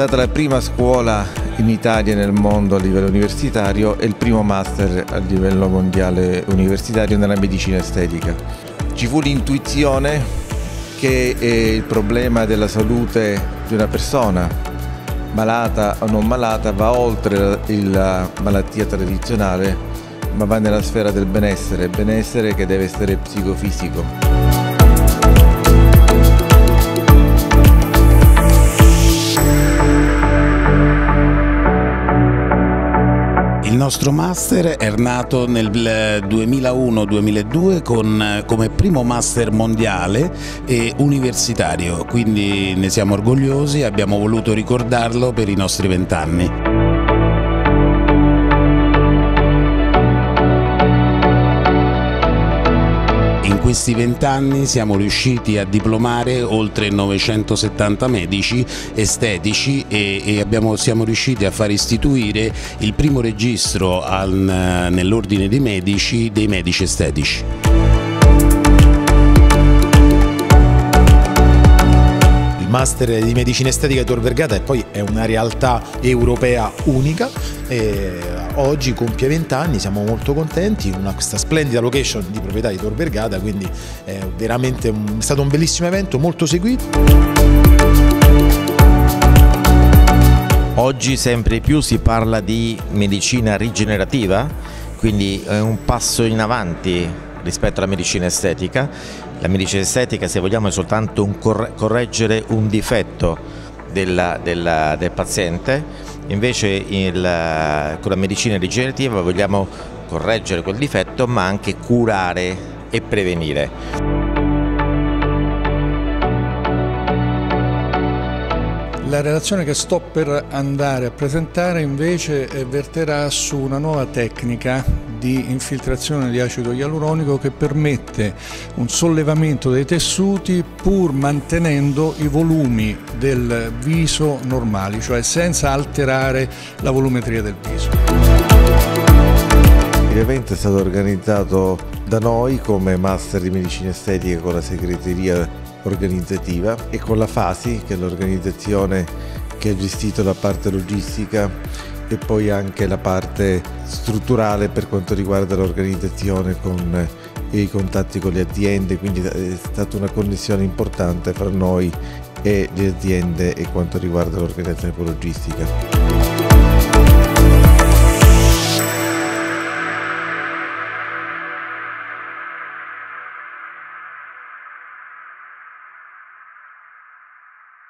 stata la prima scuola in Italia e nel mondo a livello universitario e il primo master a livello mondiale universitario nella medicina estetica. Ci fu l'intuizione che il problema della salute di una persona, malata o non malata, va oltre la malattia tradizionale, ma va nella sfera del benessere che deve essere psicofisico. Il nostro master è nato nel 2001-2002 come primo master mondiale e universitario, quindi ne siamo orgogliosi e abbiamo voluto ricordarlo per i nostri 20 anni. In questi 20 anni siamo riusciti a diplomare oltre 970 medici estetici e siamo riusciti a far istituire il primo registro nell'ordine dei medici estetici. Il Master di Medicina Estetica di Tor Vergata poi è una realtà europea unica e oggi compie 20 anni, siamo molto contenti in questa splendida location di proprietà di Tor Vergata, quindi è veramente stato un bellissimo evento, molto seguito. Oggi sempre più si parla di medicina rigenerativa, quindi è un passo in avanti rispetto alla medicina estetica. La medicina estetica, se vogliamo, è soltanto correggere un difetto del paziente, invece con la medicina rigenerativa vogliamo correggere quel difetto ma anche curare e prevenire. La relazione che sto per andare a presentare invece verterà su una nuova tecnica di infiltrazione di acido ialuronico che permette un sollevamento dei tessuti pur mantenendo i volumi del viso normali, cioè senza alterare la volumetria del viso. L'evento è stato organizzato da noi come Master di Medicina Estetica con la segreteria organizzativa e con la FASI, che è l'organizzazione che ha gestito la parte logistica e poi anche la parte strutturale per quanto riguarda l'organizzazione con i contatti con le aziende, quindi è stata una connessione importante fra noi e le aziende e quanto riguarda l'organizzazione logistica.